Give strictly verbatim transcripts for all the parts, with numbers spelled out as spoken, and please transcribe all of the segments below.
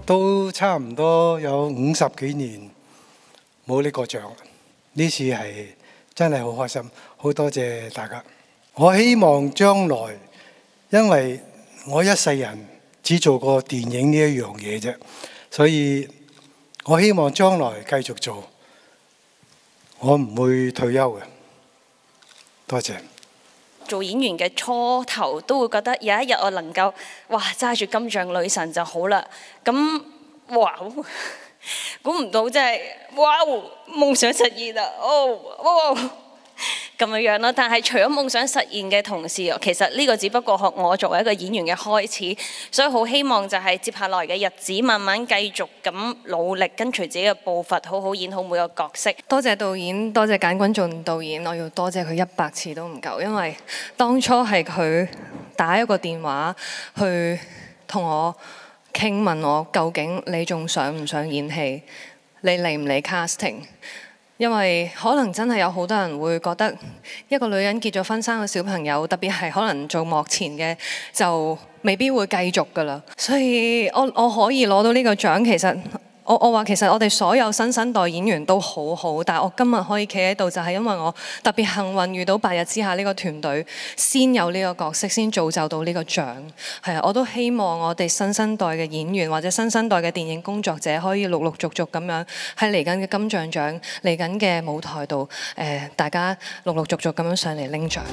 都差唔多有五十幾年冇呢個獎，呢次係真係好開心，好多謝大家。我希望將來，因為我一世人只做過電影呢一樣嘢啫，所以我希望將來繼續做，我唔會退休嘅。多謝。 做演員嘅初頭都會覺得有一日我能夠哇揸住金像女神就好啦，咁哇估唔到真係哇夢想實現啦，哦哇咁樣樣咯。但係除咗夢想實現嘅同時，其實呢個只不過係我作為一個演員嘅開始，所以好希望就係接下來嘅日子，慢慢繼續咁努力，跟隨自己嘅步伐，好好演好每個角色。 多謝導演，多謝簡君頌導演，我要多謝佢一百次都唔夠，因為當初係佢打一個電話去同我傾，問我究竟你仲想唔想演戲，你嚟唔嚟 casting？因為可能真係有好多人會覺得一個女人結咗婚生咗小朋友，特別係可能做幕前嘅就未必會繼續㗎喇。所以我我可以攞到呢個獎，其實我我話其實我哋所有新生代演員都好好，但係我今日可以企喺度就係因為我特別幸運遇到白日之下呢個團隊，先有呢個角色，先造就到呢個獎。係啊，我都希望我哋新生代嘅演員或者新生代嘅電影工作者可以陸陸續續咁樣喺嚟緊嘅金像獎嚟緊嘅舞台度，誒、呃、大家陸陸續續咁樣上嚟拎獎。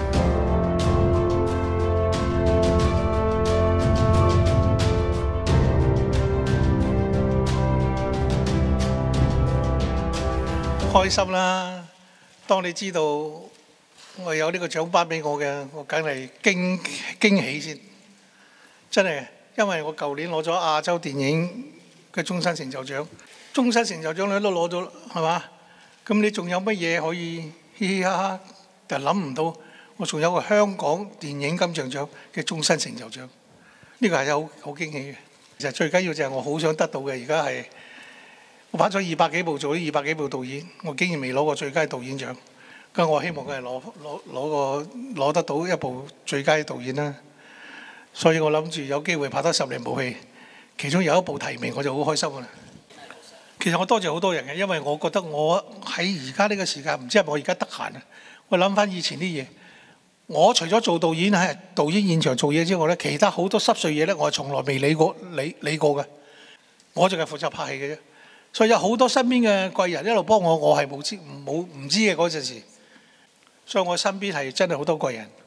開心啦！當你知道我有呢個獎頒俾我嘅，我梗係驚驚喜先。真係，因為我舊年攞咗亞洲電影嘅終身成就獎，終身成就獎你都攞咗，係嘛？咁你仲有乜嘢可以嘻嘻哈哈？但係諗唔到，我仲有個香港電影金像獎嘅終身成就獎，呢個係有好驚喜嘅。其實最緊要就係我好想得到嘅，而家係。我拍咗二百幾部，做咗二百幾部導演，我竟然未攞過最佳導演獎。咁我希望佢係攞攞攞個攞得到一部最佳導演啦。所以我諗住有機會拍得十零部戲，其中有一部提名我就好開心㗎啦。其實我多謝好多人嘅，因為我覺得我喺而家呢個時間，唔知係咪我而家得閒啊？我諗翻以前啲嘢，我除咗做導演喺導演現場做嘢之外咧，其他好多濕碎嘢咧，我係從來未理過理理過嘅。我淨係負責拍戲嘅啫。所以有好多身邊嘅貴人一路幫我，我係冇知冇唔知嘅嗰陣時，所以我身邊係真係好多貴人。